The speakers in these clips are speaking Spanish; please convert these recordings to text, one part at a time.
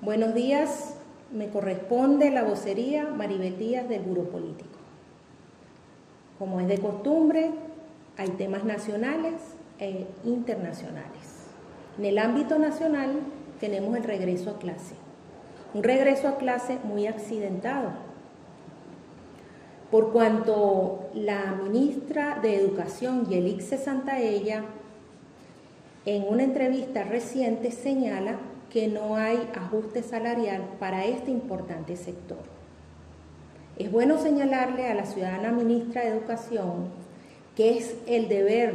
Buenos días, me corresponde la vocería Maribel Díaz del Buró Político. Como es de costumbre, hay temas nacionales e internacionales. En el ámbito nacional tenemos el regreso a clase, un regreso a clase muy accidentado, por cuanto la ministra de Educación, Yelixe Santaella, en una entrevista reciente señala que no hay ajuste salarial para este importante sector. Es bueno señalarle a la ciudadana ministra de Educación que es el deber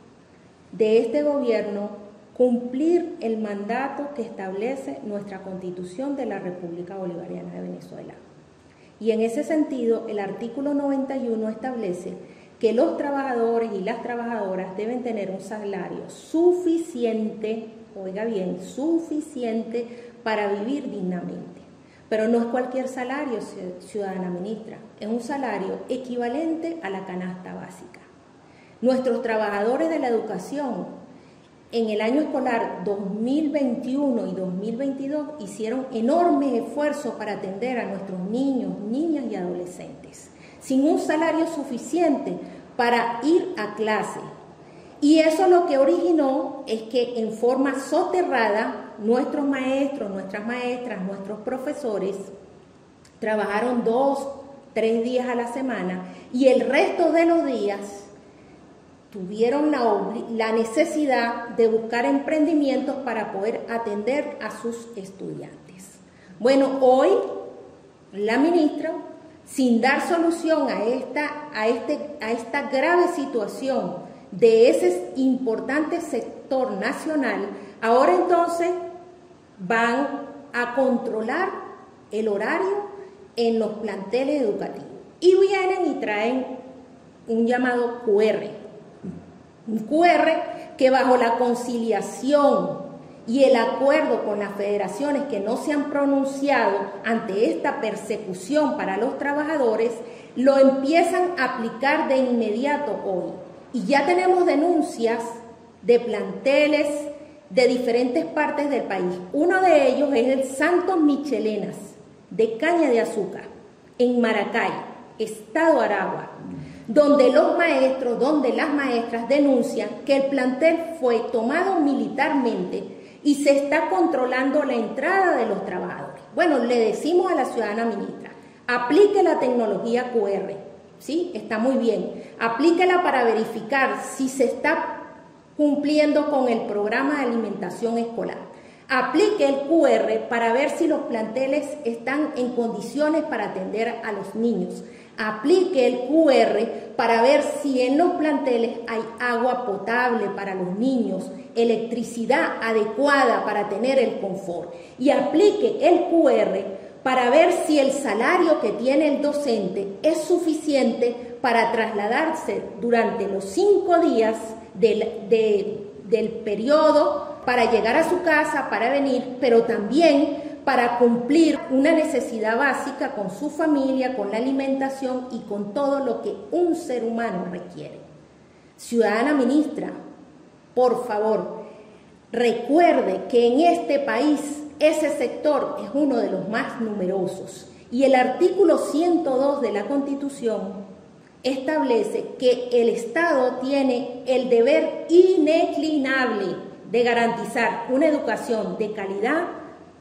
de este gobierno cumplir el mandato que establece nuestra Constitución de la República Bolivariana de Venezuela. Y en ese sentido, el artículo 91 establece que los trabajadores y las trabajadoras deben tener un salario suficiente, oiga bien, suficiente para vivir dignamente. Pero no es cualquier salario, ciudadana ministra, es un salario equivalente a la canasta básica. Nuestros trabajadores de la educación en el año escolar 2021 y 2022 hicieron enormes esfuerzos para atender a nuestros niños, niñas y adolescentes, sin un salario suficiente para ir a clase. Y eso lo que originó es que en forma soterrada nuestros maestros, nuestras maestras, nuestros profesores trabajaron 2, 3 días a la semana y el resto de los días tuvieron la necesidad de buscar emprendimientos para poder atender a sus estudiantes. Bueno, hoy la ministra, sin dar solución a esta grave situación de ese importante sector nacional, ahora entonces van a controlar el horario en los planteles educativos y vienen y traen un llamado QR, un QR que bajo la conciliación y el acuerdo con las federaciones que no se han pronunciado ante esta persecución para los trabajadores, lo empiezan a aplicar de inmediato hoy. Y ya tenemos denuncias de planteles de diferentes partes del país. Uno de ellos es el Santos Michelenas, de Caña de Azúcar, en Maracay, Estado Aragua, donde los maestros, donde las maestras denuncian que el plantel fue tomado militarmente y se está controlando la entrada de los trabajadores. Bueno, le decimos a la ciudadana ministra, aplique la tecnología QR. ¿Sí? Está muy bien. Aplíquela para verificar si se está cumpliendo con el programa de alimentación escolar. Aplique el QR para ver si los planteles están en condiciones para atender a los niños. Aplique el QR para ver si en los planteles hay agua potable para los niños, electricidad adecuada para tener el confort. Y aplique el QR para ver si el salario que tiene el docente es suficiente para trasladarse durante los 5 días del periodo para llegar a su casa, para venir, pero también para cumplir una necesidad básica con su familia, con la alimentación y con todo lo que un ser humano requiere. Ciudadana ministra, por favor, recuerde que en este país ese sector es uno de los más numerosos y el artículo 102 de la Constitución establece que el Estado tiene el deber ineclinable de garantizar una educación de calidad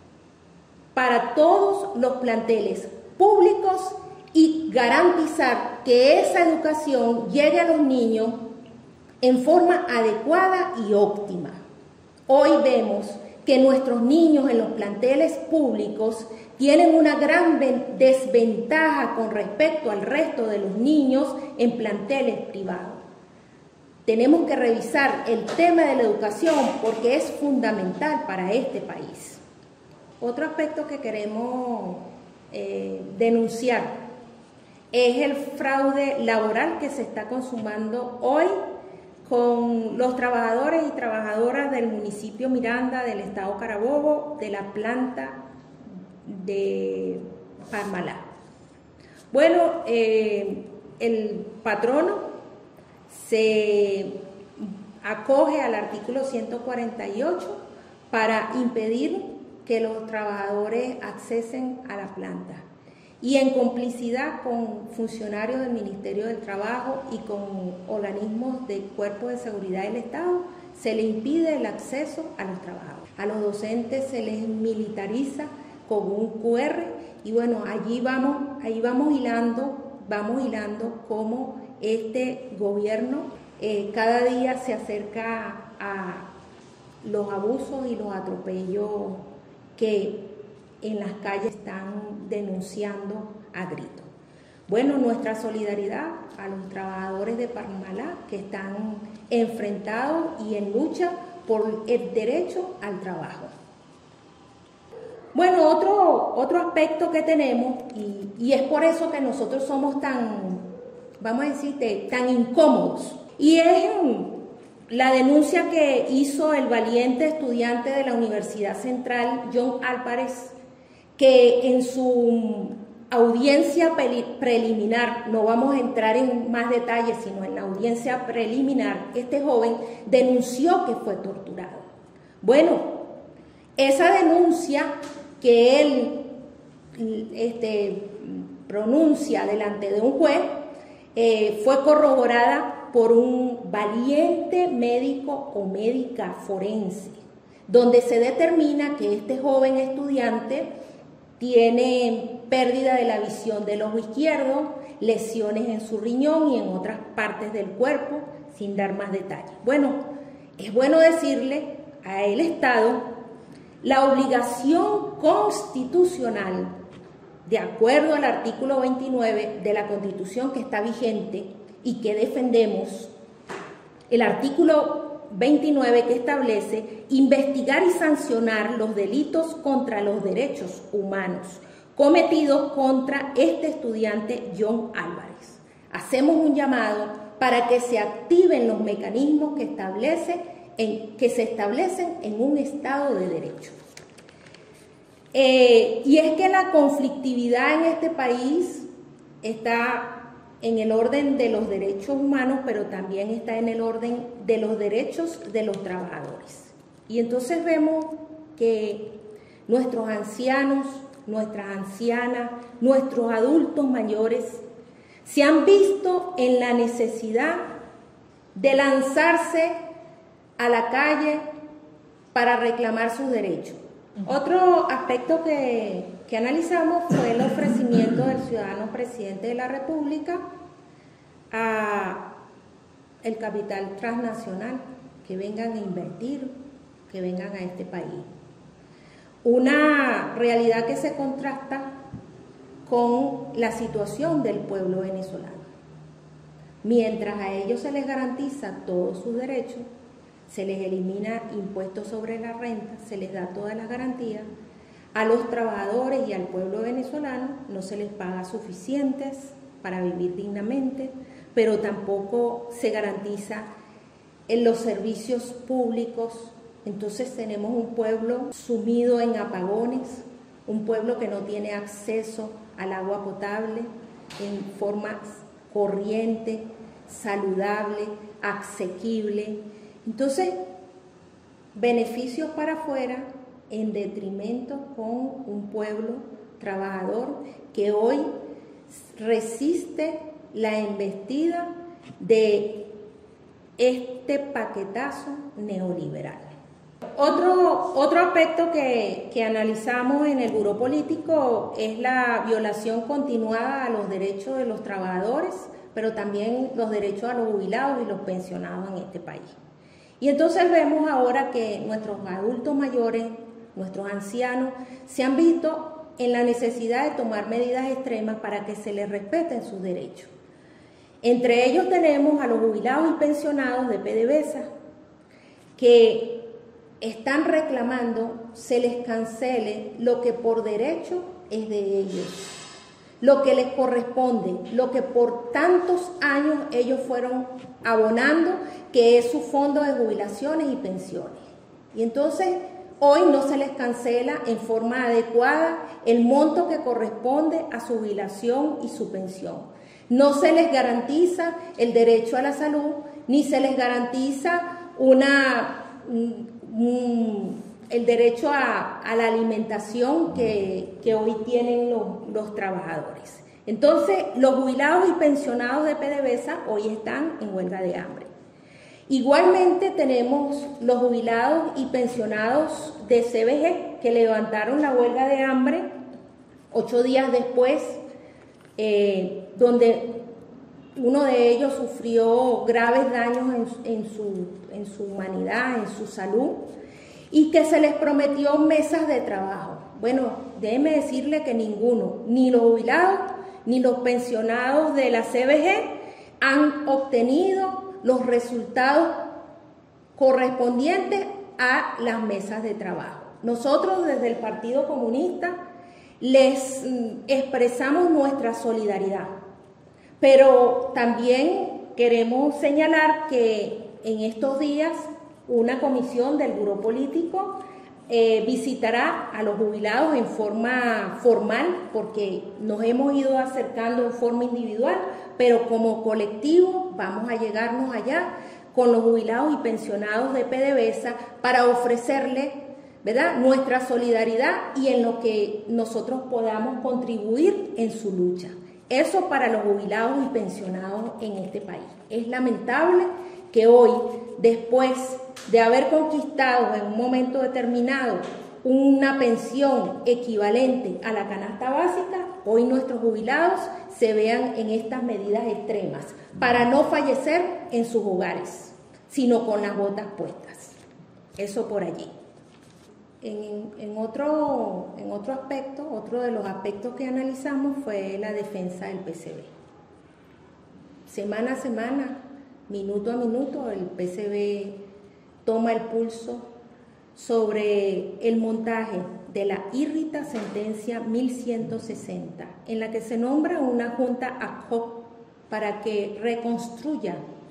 para todos los planteles públicos y garantizar que esa educación llegue a los niños en forma adecuada y óptima. Hoy vemos que nuestros niños en los planteles públicos tienen una gran desventaja con respecto al resto de los niños en planteles privados. Tenemos que revisar el tema de la educación porque es fundamental para este país. Otro aspecto que queremos denunciar es el fraude laboral que se está consumando hoy con los trabajadores y trabajadoras del municipio Miranda, del estado Carabobo, de la planta de Parmalá. Bueno, el patrono se acoge al artículo 148 para impedir que los trabajadores accesen a la planta y en complicidad con funcionarios del Ministerio del Trabajo y con organismos del Cuerpo de Seguridad del Estado, se le impide el acceso a los trabajadores. A los docentes se les militariza con un QR y bueno, ahí vamos hilando cómo este gobierno cada día se acerca a los abusos y los atropellos que en las calles están denunciando a gritos. Bueno, nuestra solidaridad a los trabajadores de Parmalá que están enfrentados y en lucha por el derecho al trabajo. Bueno, otro aspecto que tenemos, y es por eso que nosotros somos tan, vamos a decirte, tan incómodos, y es la denuncia que hizo el valiente estudiante de la Universidad Central, John Álvarez, que en su audiencia preliminar, no vamos a entrar en más detalles, sino en la audiencia preliminar, este joven denunció que fue torturado. Bueno, esa denuncia que él pronuncia delante de un juez fue corroborada por un valiente médico o médica forense, donde se determina que este joven estudiante tiene pérdida de la visión del ojo izquierdo, lesiones en su riñón y en otras partes del cuerpo, sin dar más detalles. Bueno, es bueno decirle al Estado la obligación constitucional, de acuerdo al artículo 29 de la Constitución que está vigente y que defendemos, el artículo 29 que establece investigar y sancionar los delitos contra los derechos humanos cometidos contra este estudiante John Álvarez. Hacemos un llamado para que se activen los mecanismos que se establecen en un Estado de Derecho. Y es que la conflictividad en este país está en el orden de los derechos humanos, pero también está en el orden de los derechos de los trabajadores. Y entonces vemos que nuestros ancianos, nuestras ancianas, nuestros adultos mayores se han visto en la necesidad de lanzarse a la calle para reclamar sus derechos. Otro aspecto que analizamos fue el ofrecimiento del ciudadano presidente de la República a el capital transnacional, que vengan a invertir, que vengan a este país. Una realidad que se contrasta con la situación del pueblo venezolano. Mientras a ellos se les garantiza todos sus derechos, se les elimina impuestos sobre la renta, se les da todas las garantías, a los trabajadores y al pueblo venezolano no se les paga suficientes para vivir dignamente, pero tampoco se garantiza en los servicios públicos. Entonces tenemos un pueblo sumido en apagones, un pueblo que no tiene acceso al agua potable en forma corriente, saludable, asequible. Entonces, beneficios para afuera en detrimento con un pueblo trabajador que hoy resiste la embestida de este paquetazo neoliberal. Otro aspecto que analizamos en el Buró Político es la violación continuada a los derechos de los trabajadores, pero también los derechos a los jubilados y los pensionados en este país. Y entonces vemos ahora que nuestros adultos mayores, nuestros ancianos, se han visto en la necesidad de tomar medidas extremas para que se les respeten sus derechos. Entre ellos tenemos a los jubilados y pensionados de PDVSA, que están reclamando se les cancele lo que por derecho es de ellos, lo que les corresponde, lo que por tantos años ellos fueron abonando, que es su fondo de jubilaciones y pensiones. Y entonces hoy no se les cancela en forma adecuada el monto que corresponde a su jubilación y su pensión. No se les garantiza el derecho a la salud, ni se les garantiza una el derecho a la alimentación que hoy tienen los trabajadores. Entonces, los jubilados y pensionados de PDVSA hoy están en huelga de hambre. Igualmente tenemos los jubilados y pensionados de CBG que levantaron la huelga de hambre 8 días después, donde uno de ellos sufrió graves daños en su humanidad, en su salud, y que se les prometió mesas de trabajo. Bueno, déjeme decirle que ninguno, ni los jubilados ni los pensionados de la CBG han obtenido los resultados correspondientes a las mesas de trabajo. Nosotros desde el Partido Comunista les expresamos nuestra solidaridad, pero también queremos señalar que en estos días una comisión del Buró Político visitará a los jubilados en forma formal, porque nos hemos ido acercando en forma individual, pero como colectivo vamos a llegarnos allá con los jubilados y pensionados de PDVSA para ofrecerles, ¿verdad?, nuestra solidaridad y en lo que nosotros podamos contribuir en su lucha. Eso para los jubilados y pensionados en este país. Es lamentable que hoy, después de haber conquistado en un momento determinado una pensión equivalente a la canasta básica, hoy nuestros jubilados se vean en estas medidas extremas para no fallecer en sus hogares, sino con las botas puestas. Eso por allí. En otro aspecto, otro de los aspectos que analizamos fue la defensa del PCB. Semana a semana, minuto a minuto, el PCB toma el pulso sobre el montaje de la írrita sentencia 1160, en la que se nombra una junta ad hoc para que reconstruya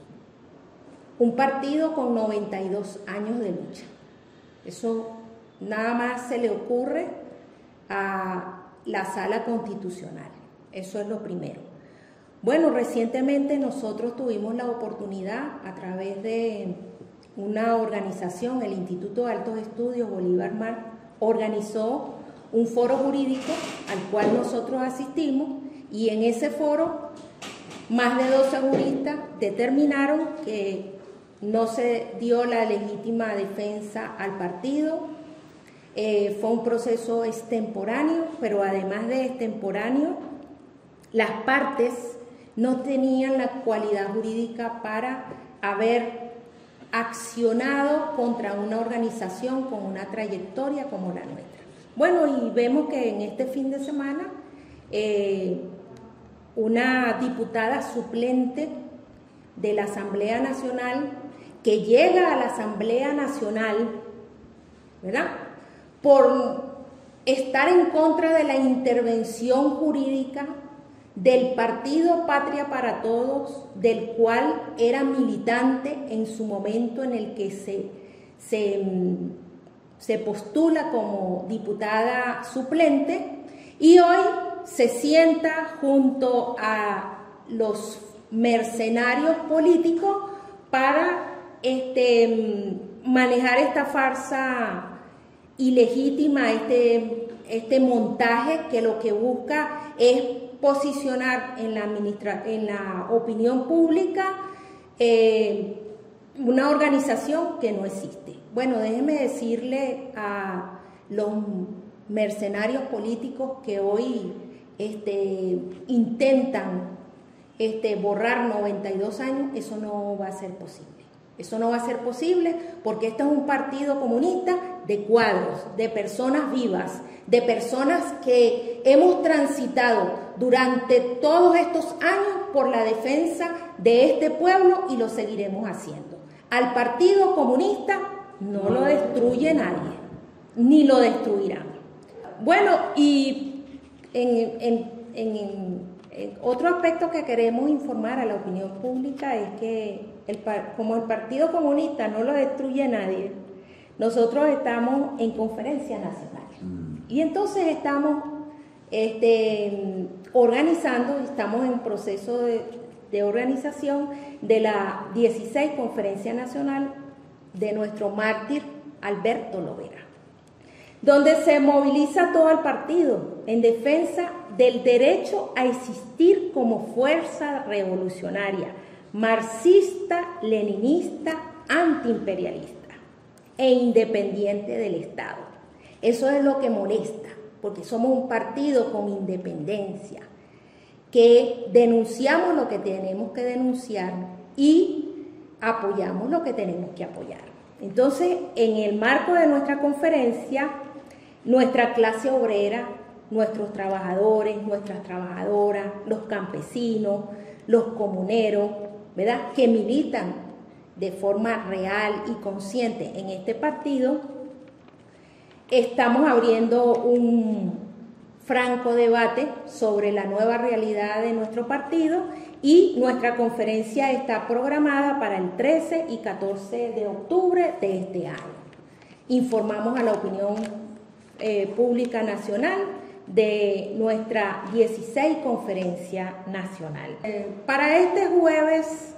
un partido con 92 años de lucha. Eso nada más se le ocurre a la Sala Constitucional. Eso es lo primero. Bueno, recientemente nosotros tuvimos la oportunidad, a través de una organización, el Instituto de Altos Estudios Bolívar Mar, organizó un foro jurídico al cual nosotros asistimos, y en ese foro más de 12 juristas determinaron que no se dio la legítima defensa al partido. Fue un proceso extemporáneo, pero además de extemporáneo, las partes no tenían la cualidad jurídica para haber accionado contra una organización con una trayectoria como la nuestra. Bueno, y vemos que en este fin de semana una diputada suplente de la Asamblea Nacional, que llega a la Asamblea Nacional, ¿verdad?, por estar en contra de la intervención jurídica del partido Patria para Todos, del cual era militante en su momento en el que se postula como diputada suplente, y hoy se sienta junto a los mercenarios políticos para manejar esta farsa ilegítima, este montaje que lo que busca es posicionar en la opinión pública una organización que no existe. Bueno, déjeme decirle a los mercenarios políticos que hoy intentan borrar 92 años, eso no va a ser posible. Eso no va a ser posible porque este es un partido comunista de cuadros, de personas vivas, de personas que hemos transitado durante todos estos años por la defensa de este pueblo y lo seguiremos haciendo. Al Partido Comunista no lo destruye nadie, ni lo destruirán. Bueno, y en otro aspecto que queremos informar a la opinión pública es que como el Partido Comunista no lo destruye nadie, nosotros estamos en conferencia nacional. Y entonces estamos organizando, estamos en proceso de organización de la 16 Conferencia Nacional de nuestro mártir Alberto Lovera. donde se moviliza todo el partido en defensa del derecho a existir como fuerza revolucionaria, marxista, leninista, antiimperialista e independiente del Estado. Eso es lo que molesta, porque somos un partido con independencia, que denunciamos lo que tenemos que denunciar y apoyamos lo que tenemos que apoyar. Entonces, en el marco de nuestra conferencia, nuestra clase obrera, nuestros trabajadores, nuestras trabajadoras, los campesinos, los comuneros, ¿verdad?, que militan de forma real y consciente en este partido, estamos abriendo un franco debate sobre la nueva realidad de nuestro partido y nuestra conferencia está programada para el 13 y 14 de octubre de este año. Informamos a la opinión pública nacional de nuestra 16 conferencia nacional. Para este jueves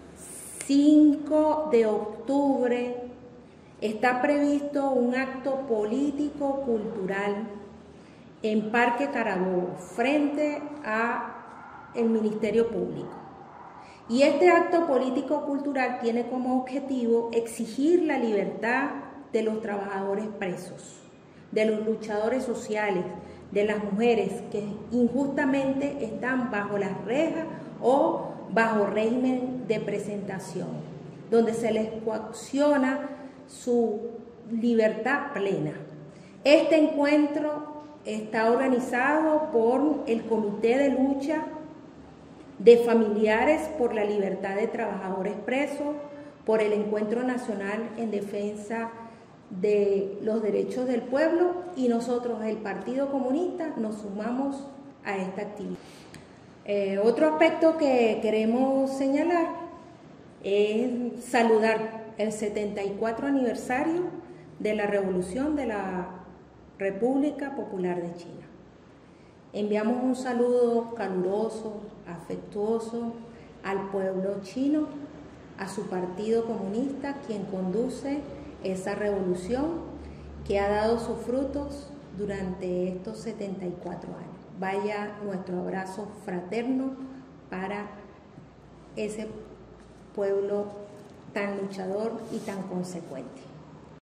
5 de octubre está previsto un acto político-cultural en Parque Carabobo, frente al Ministerio Público. Y este acto político-cultural tiene como objetivo exigir la libertad de los trabajadores presos, de los luchadores sociales, de las mujeres que injustamente están bajo las rejas o bajo régimen de presentación, donde se les coacciona su libertad plena. Este encuentro está organizado por el Comité de Lucha de Familiares por la Libertad de Trabajadores Presos, por el Encuentro Nacional en Defensa de los Derechos del Pueblo, y nosotros, el Partido Comunista, nos sumamos a esta actividad. Otro aspecto que queremos señalar es saludar el 74 aniversario de la Revolución de la República Popular de China. Enviamos un saludo caluroso, afectuoso al pueblo chino, a su Partido Comunista, quien conduce esa revolución que ha dado sus frutos durante estos 74 años. Vaya nuestro abrazo fraterno para ese pueblo tan luchador y tan consecuente.